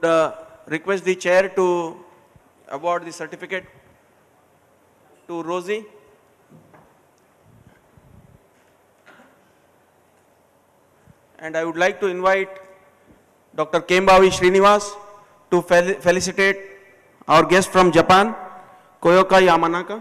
would request the chair to award the certificate to Rosie. And I would like to invite Dr. Kembavi Srinivas to felicitate our guest from Japan, Koyoka Yamanaka.